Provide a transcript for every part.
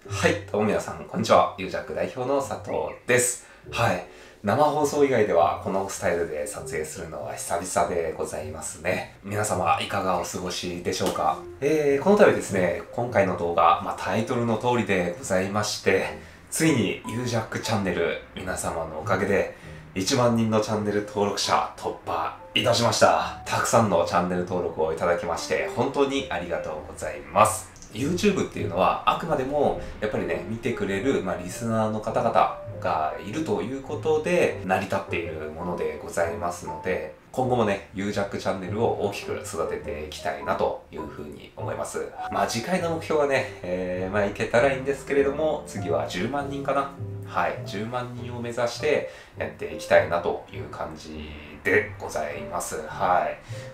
はい、どうも皆さん、こんにちは。ユージャック代表の佐藤です。はい。生放送以外ではこのスタイルで撮影するのは久々でございますね。皆様いかがお過ごしでしょうか。この度ですね、今回の動画、タイトルの通りでございまして、ついにユージャックチャンネル皆様のおかげで1万人のチャンネル登録者突破いたしました。たくさんのチャンネル登録をいただきまして本当にありがとうございます。YouTube っていうのはあくまでもやっぱりね見てくれる、リスナーの方々がいるということで成り立っているものでございますので、今後もねユージャックチャンネルを大きく育てていきたいなというふうに思います。次回の目標はね、いけたらいいんですけれども、次は10万人かな。はい、10万人を目指してやっていきたいなという感じでございます。はい。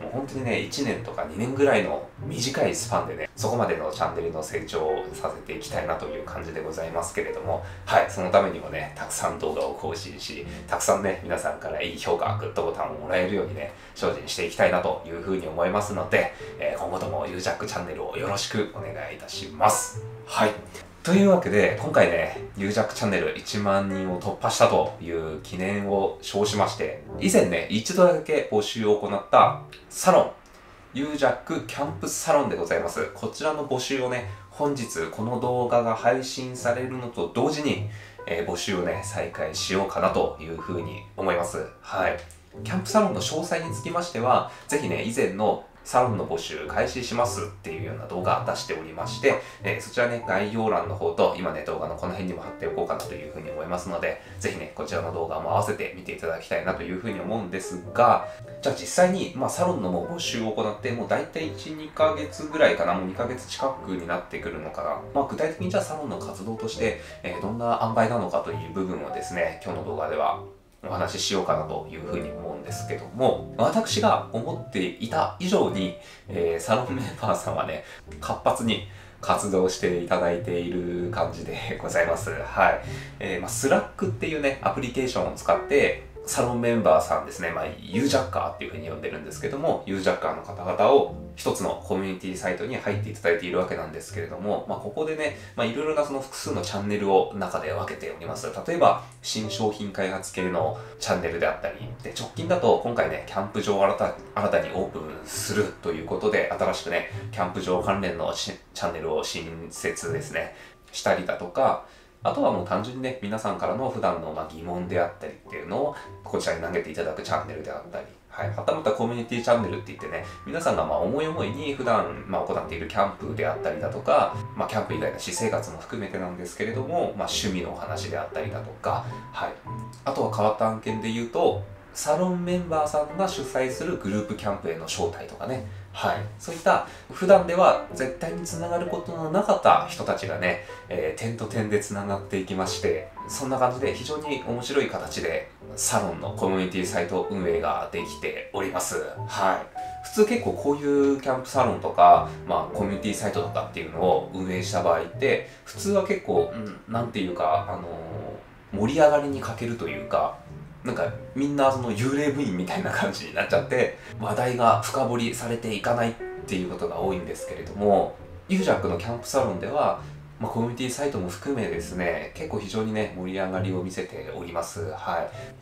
もう本当にね、1年とか2年ぐらいの短いスパンでね、そこまでのチャンネルの成長をさせていきたいなという感じでございますけれども、はい、そのためにもね、たくさん動画を更新し、たくさんね、皆さんからいい評価、グッドボタンをもらえるようにね、精進していきたいなというふうに思いますので、今後ともユージャックチャンネルをよろしくお願いいたします。はい。というわけで、今回ね、ユージャックチャンネル1万人を突破したという記念を称しまして、以前ね、一度だけ募集を行ったサロン、ユージャックキャンプサロンでございます。こちらの募集をね、本日この動画が配信されるのと同時に、募集をね、再開しようかなというふうに思います。はい。キャンプサロンの詳細につきましては、ぜひね、以前のサロンの募集開始しますっていうような動画出しておりまして、そちらね、概要欄の方と今ね、動画のこの辺にも貼っておこうかなというふうに思いますので、ぜひね、こちらの動画も合わせて見ていただきたいなというふうに思うんですが、じゃあ実際に、サロンのもう募集を行って、もう大体1、2ヶ月ぐらいかな、もう2ヶ月近くになってくるのかな。具体的にじゃあサロンの活動として、どんな塩梅なのかという部分をですね、今日の動画ではお話ししようかなというふうに思うんですけども、私が思っていた以上に、サロンメンバーさんはね、活発に活動していただいている感じでございます。はい。スラックっていうね、アプリケーションを使って、サロンメンバーさんですね、ユージャッカーっていうふうに呼んでるんですけども、ユージャッカーの方々を一つのコミュニティサイトに入っていただいているわけなんですけれども、ここでね、いろいろなその複数のチャンネルを中で分けております。例えば、新商品開発系のチャンネルであったり、で、直近だと今回ね、キャンプ場を新たにオープンするということで、新しくね、キャンプ場関連のチャンネルを新設ですね、したりだとか、あとはもう単純にね、皆さんからの普段の疑問であったりっていうのをこちらに投げていただくチャンネルであったり、はい、はたまたコミュニティチャンネルって言ってね、皆さんが思い思いに普段行っているキャンプであったりだとか、キャンプ以外の私生活も含めてなんですけれども、趣味のお話であったりだとか、はい、あとは変わった案件で言うと、サロンメンバーさんが主催するグループキャンプへの招待とかね、はい、そういった普段では絶対につながることのなかった人たちがね、点と点でつながっていきまして、そんな感じで非常に面白い形でサロンのコミュニティサイト運営ができております。はい。普通結構こういうキャンプサロンとか、コミュニティサイトとかっていうのを運営した場合って、普通は結構、なんていうか、盛り上がりに欠けるというか、なんかみんなその幽霊部員みたいな感じになっちゃって話題が深掘りされていかないっていうことが多いんですけれども、ユージャックのキャンプサロンでは、コミュニティサイトも含めですね、結構非常にね盛り上がりを見せております。はい。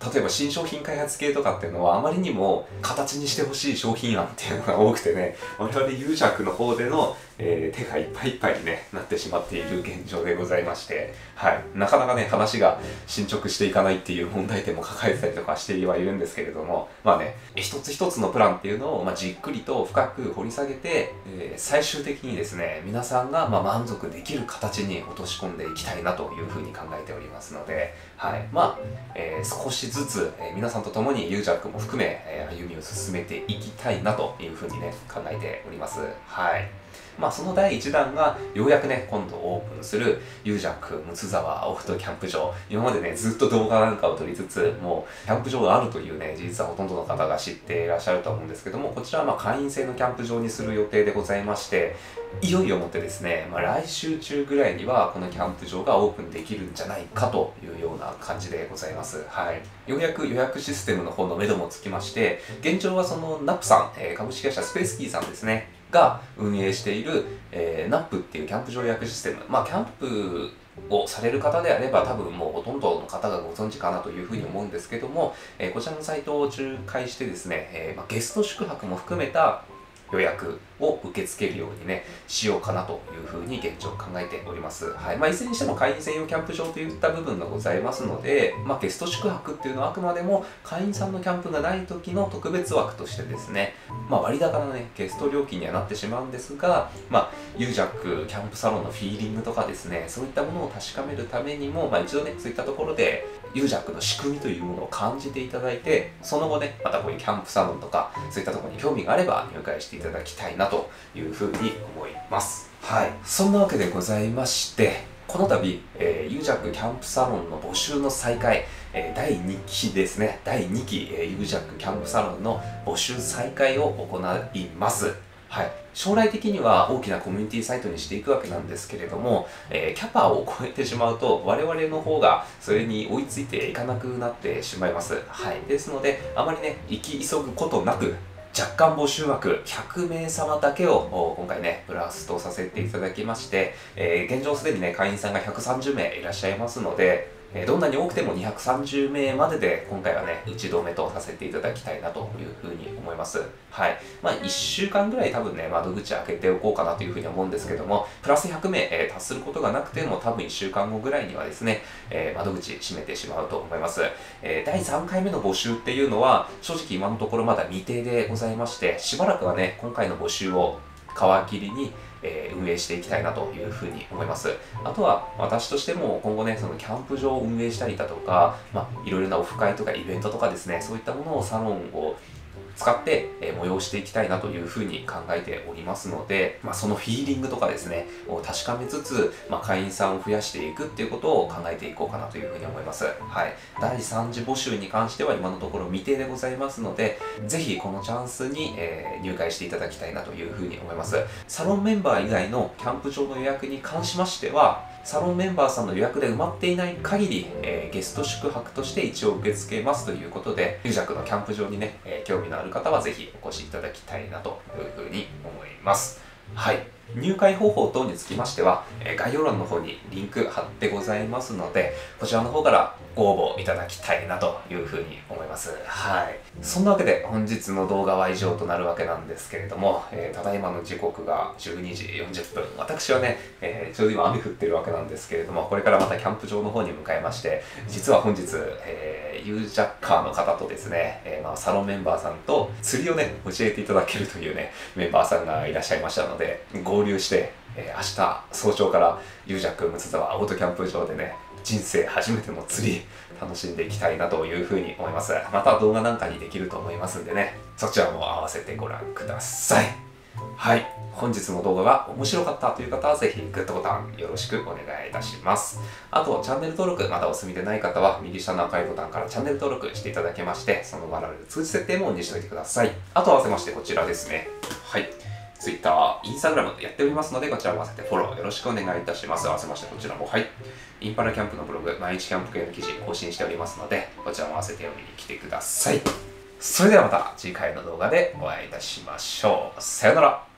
例えば新商品開発系とかっていうのはあまりにも形にしてほしい商品案っていうのが多くてね、我々ユージャックの方での、手がいっぱいいっぱいに、なってしまっている現状でございまして、はい、なかなかね話が進捗していかないっていう問題点も抱えてたりとかしてはいるんですけれども、一つ一つのプランっていうのを、じっくりと深く掘り下げて、最終的にですね皆さんが満足できる形に落とし込んでいきたいなというふうに考えておりますので、はい、少しずつ、皆さんと共にユージャックも含め、歩みを進めていきたいなというふうにね考えております。はい。その第1弾がようやくね今度オープンするユージャック睦沢オフトキャンプ場。今までねずっと動画なんかを撮りつつ、もうキャンプ場があるというね事実はほとんどの方が知っていらっしゃると思うんですけども、こちらは会員制のキャンプ場にする予定でございまして、いよいよもってですね、来週中ぐらいにはこのキャンプ場がオープンできるんじゃないかというような感じでございます。はい。ようやく予約システムの方の目処もつきまして、現状はそのナップさん、株式会社スペースキーさんですね、 が運営している、ナップっていうキャンプ場予約システム、キャンプをされる方であれば多分もうほとんどの方がご存知かなというふうに思うんですけども、こちらのサイトを仲介してですね、ゲスト宿泊も含めた予約を受け付けるようにね、しようかなというふうに現状考えております。はい。いずれにしても会員専用キャンプ場といった部分がございますので、ゲスト宿泊っていうのはあくまでも会員さんのキャンプがない時の特別枠としてですね、割高なね、ゲスト料金にはなってしまうんですが、ユージャックキャンプサロンのフィーリングとかですね、そういったものを確かめるためにも、一度ね、そういったところでユージャックの仕組みというものを感じていただいて、その後ね、またこういうキャンプサロンとか、そういったところに興味があれば入会していただきたいなというふうに思います。はい。そんなわけでございまして、この度、ユージャックキャンプサロンの募集の再開、第2期ですね、第2期、ユージャックキャンプサロンの募集再開を行います。はい、将来的には大きなコミュニティサイトにしていくわけなんですけれども、キャパを超えてしまうと我々の方がそれに追いついていかなくなってしまいます。はい、ですのであまりね行き急ぐことなく若干募集枠100名様だけを今回ねブラストさせていただきまして、現状すでにね会員さんが130名いらっしゃいますので、どんなに多くても230名までで今回はね打ち止めとさせていただきたいなというふうに思います。はい。1週間ぐらい多分ね窓口開けておこうかなというふうに思うんですけども、プラス100名、達することがなくても多分1週間後ぐらいにはですね、窓口閉めてしまうと思います。第3回目の募集っていうのは正直今のところまだ未定でございまして、しばらくはね今回の募集を皮切りに運営していきたいなというふうに思います。あとは私としても今後ねそのキャンプ場を運営したりだとか、いろいろなオフ会とかイベントとかですね、そういったものをサロンを使って催していきたいなというふうに考えておりますので、そのフィーリングとかですねを確かめつつ、会員さんを増やしていくっていうことを考えていこうかなというふうに思います。はい。第3次募集に関しては今のところ未定でございますので、ぜひこのチャンスに入会していただきたいなというふうに思います。サロンメンバー以外のキャンプ場の予約に関しましては、サロンメンバーさんの予約で埋まっていない限り、ゲスト宿泊として一応受け付けますということで、ユージャックのキャンプ場にね、興味のある方はぜひお越しいただきたいなというふうに思います。はい。入会方法等につきましては、概要欄の方にリンク貼ってございますので、こちらの方からご応募いただきたいなというふうに思います。はい。そんなわけで本日の動画は以上となるわけなんですけれども、ただいまの時刻が12時40分。私はね、ちょうど今雨降ってるわけなんですけれども、これからまたキャンプ場の方に向かいまして、実は本日、ユージャッカーの方とですね、サロンメンバーさんと釣りをね、教えていただけるというね、メンバーさんがいらっしゃいましたので、合流して、明日早朝からユージャック六沢アウトキャンプ場でね、人生初めての釣り楽しんでいきたいなというふうに思います。また動画なんかにできると思いますんでね、そちらも合わせてご覧ください。はい。本日の動画が面白かったという方はぜひグッドボタンよろしくお願いいたします。あと、チャンネル登録まだお済みでない方は右下の赤いボタンからチャンネル登録していただけまして、その場で通知設定もオンにしておいてください。あと合わせましてこちらですね。はい。Twitter、Instagram やっておりますので、こちらも合わせてフォローよろしくお願いいたします。合わせましてこちらも、はい。インパラキャンプのブログ、毎日キャンプ系の記事更新しておりますので、こちらも合わせて読みに来てください。それではまた次回の動画でお会いいたしましょう。さよなら。